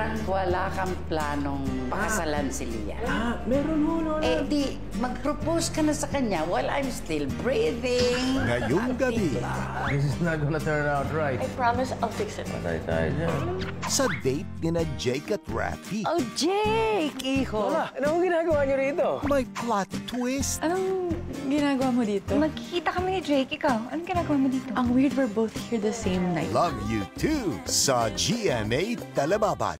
parang wala kang planong pakasalan si Lian. Meron ho, Lola. Eh di, mag-propose ka na sa kanya while I'm still breathing. Ngayong gabi, This is not gonna turn out right. I promise I'll fix it. Patay tayo dyan. sa date nina Jake at Rafi, Oh, Jake, iho. Lola, ano ang ginagawa niyo rito? may plot twist. Anong ginagawa mo dito? Magkikita kami ni Drake. Ikaw, anong ginagawa mo dito? Ang weird, we're both here the same night. Love You Too sa GMA Telebabat.